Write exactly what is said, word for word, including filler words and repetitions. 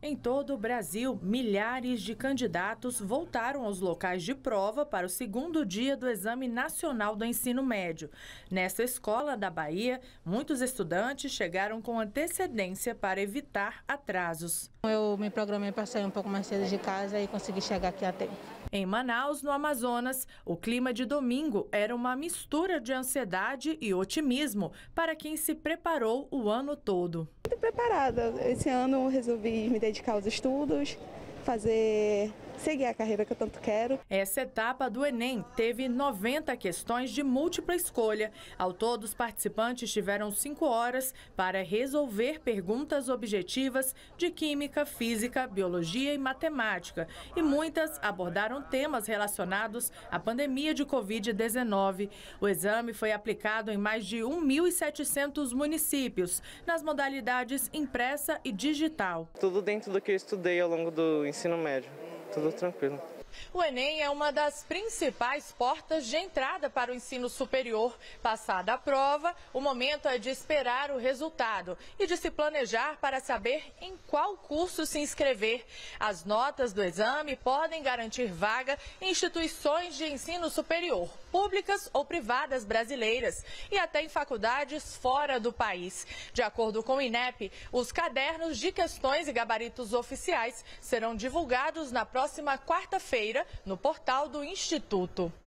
Em todo o Brasil, milhares de candidatos voltaram aos locais de prova para o segundo dia do Exame Nacional do Ensino Médio. Nesta escola da Bahia, muitos estudantes chegaram com antecedência para evitar atrasos. Eu me programei para sair um pouco mais cedo de casa e consegui chegar aqui a tempo. Em Manaus, no Amazonas, o clima de domingo era uma mistura de ansiedade e otimismo para quem se preparou o ano todo. Muito preparada. Esse ano eu resolvi me dedicar aos estudos, fazer, seguir a carreira que eu tanto quero. Essa etapa do Enem teve noventa questões de múltipla escolha. Ao todo, os participantes tiveram cinco horas para resolver perguntas objetivas de química, física, biologia e matemática. E muitas abordaram temas relacionados à pandemia de covid dezenove. O exame foi aplicado em mais de mil e setecentos municípios, nas modalidades impressa e digital. Tudo dentro do que eu estudei ao longo do ensino médio. Tudo tranquilo. O Enem é uma das principais portas de entrada para o ensino superior. Passada a prova, o momento é de esperar o resultado e de se planejar para saber em qual curso se inscrever. As notas do exame podem garantir vaga em instituições de ensino superior, públicas ou privadas brasileiras, e até em faculdades fora do país. De acordo com o INEP, os cadernos de questões e gabaritos oficiais serão divulgados na próxima quarta-feira no portal do Instituto.